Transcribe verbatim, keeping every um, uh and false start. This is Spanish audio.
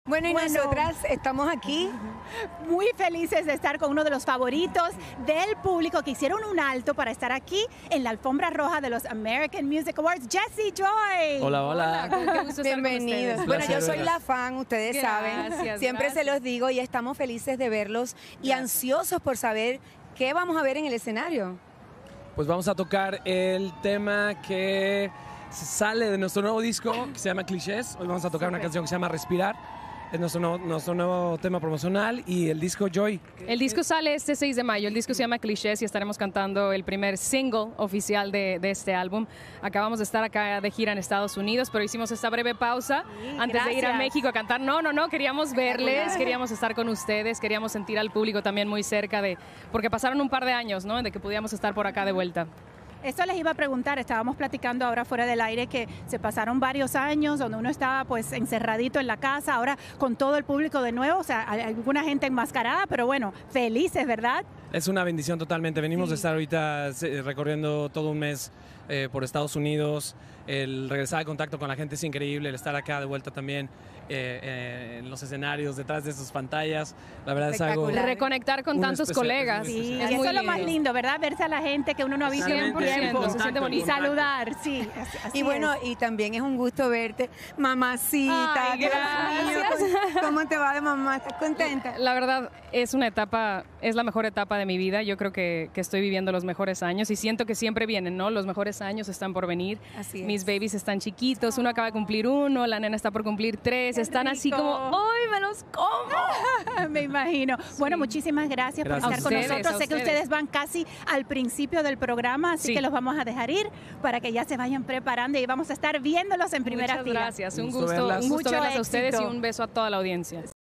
Bueno, y Bueno, nosotras estamos aquí muy felices de estar con uno de los favoritos del público que hicieron un alto para estar aquí en la alfombra roja de los American Music Awards. Jessie Joy. Hola, hola. Qué gusto estar con bienvenidos. ustedes. Bueno, yo Placer, soy verlas. la fan, ustedes Gracias, saben. Siempre se gracias. los digo y estamos felices de verlos y Gracias. ansiosos por saber qué vamos a ver en el escenario. Pues vamos a tocar el tema que sale de nuestro nuevo disco, que se llama Clichés. Hoy vamos a tocar una canción que se llama Respirar. Es nuestro nuevo, nuestro nuevo tema promocional y el disco Joy. El disco sale este seis de mayo, el disco se llama Clichés y estaremos cantando el primer single oficial de, de este álbum. Acabamos de estar acá de gira en Estados Unidos, pero hicimos esta breve pausa Sí, antes de ir a gracias. México a cantar. No, no, no, queríamos verles, queríamos estar con ustedes, queríamos sentir al público también muy cerca de, porque pasaron un par de años, ¿no? De que pudiéramos estar por acá de vuelta. Eso les iba a preguntar, estábamos platicando ahora fuera del aire que se pasaron varios años donde uno estaba pues encerradito en la casa, ahora con todo el público de nuevo, o sea, hay alguna gente enmascarada, pero bueno, felices, ¿verdad? Es una bendición totalmente. Venimos Sí. de estar ahorita eh, recorriendo todo un mes eh, por Estados Unidos. El regresar al contacto con la gente es increíble. El estar acá de vuelta también eh, eh, en los escenarios, detrás de sus pantallas. La verdad es algo... Espectacular. Reconectar con Un tantos especial- colegas. es Sí, muy es eso muy es lo más lindo. lindo, ¿verdad? Verse a la gente que uno no ha visto en un cien por ciento, tiempo. se siente Y bonito. saludar, sí. así- así Y bueno, es. y también es un gusto verte, mamacita. Ay, Dios mío, gracias. ¿cómo te va de mamá? ¿Estás contenta? La verdad, es una etapa, es la mejor etapa de mi vida. Yo creo que, que estoy viviendo los mejores años y siento que siempre vienen, ¿no? Los mejores años están por venir. Así es. Mis babies están chiquitos, uno acaba de cumplir uno, la nena está por cumplir tres. Qué Están así rico. como, ¡ay, me los como! Me imagino. Bueno, muchísimas gracias, Gracias. por estar con A ustedes, nosotros. a Sé que ustedes. ustedes van casi al principio del programa, así Sí. que los vamos a dejar ir para que ya se vayan preparando y vamos a estar viéndolos en primera Muchas fila. gracias, un Gusto gusto, verlas. un gusto Mucho verlas a ustedes y éxito. un beso a toda la audiencia.